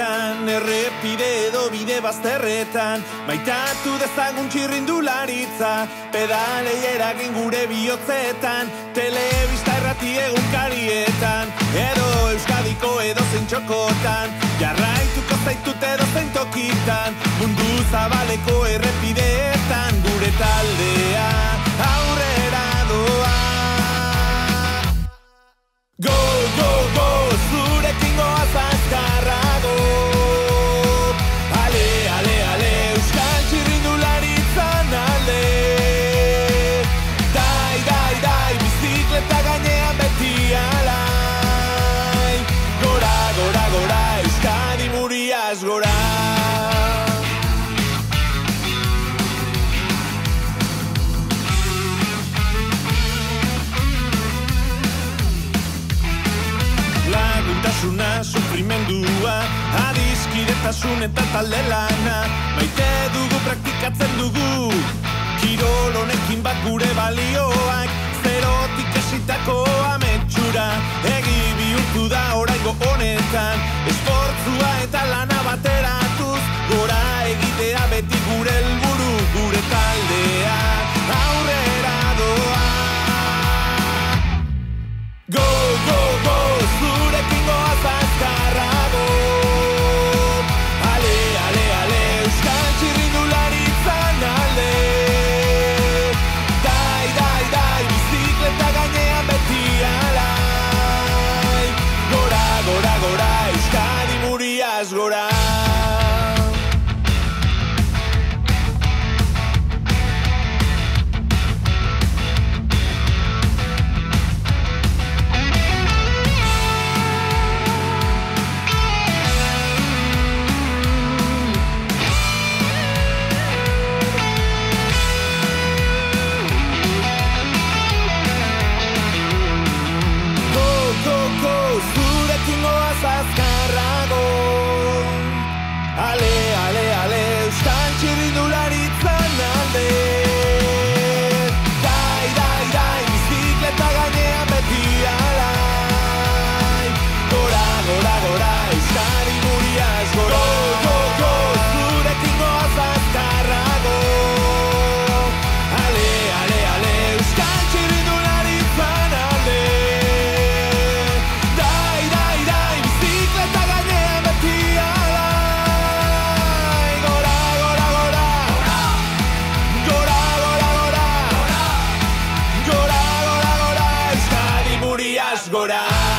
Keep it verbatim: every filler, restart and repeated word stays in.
kaleetan, errepide edo bide bazterretan, maitatu dezagun txirrindularitza, pedalei eragin gure bihotzetan, telebista errati egunkarietan, edo Euskadiko edo zein txokotan, jarraituko zaitut edo zein tokitan, mundu zabaleko errepideetan, gure taldea aurrera doa. Go, go, go, zurekin goaz azkarrago. Ale, ale, ale, euskal txirrindularitzan alde. Dai, dai, dai, bizikleta gainean beti alai. Gora, gora, gora, Euskadi Muriaz gora. Laguntasuna, sufrimendua, adiskidetasun eta talde lana, maite dugu praktikatzen dugu, kirol honekin bat gure balioak, zerotik esitako ametsura, egi bihurtu da oraingo honetan, esfortzua eta lana bateratuz, gora egitea beti gure helburu, gure taldea aurrera doa. Go, go, go, zurekin goaz azkarrago. Ale, ale, ale, euskal txirrindularitzan alde. Dai, dai, dai, bizikleta gainean beti alai. Gora, gora, gora, Euskadi Muriaz gora. Azkarrago. Ale, ale, ale, euskal txirrindularitzan alde. Dai, dai, dai, bizikleta gainean beti alai. Gora, gora, gora, Euskadi Muriaz gora. Go, go, go, zurekin goaz azkarrago. Ale, ale, ale, euskal txirrindularitzan alde. Gora.